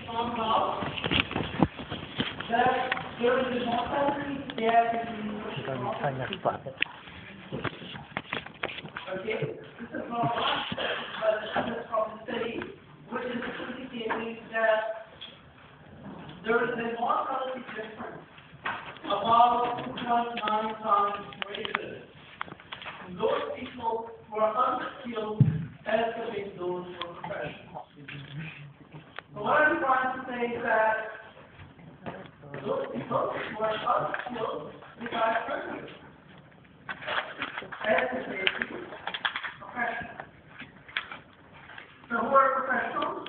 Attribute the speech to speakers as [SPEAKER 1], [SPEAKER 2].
[SPEAKER 1] talk about that there is a mortality gap between okay, this is not one, but this is from the study, which is indicating that there is a mortality difference about 2.9 times greater in those people who are unskilled as compared to those who are professional. So what I'm trying to say is that those people who are unskilled become professional as compared to professional. So who are professional?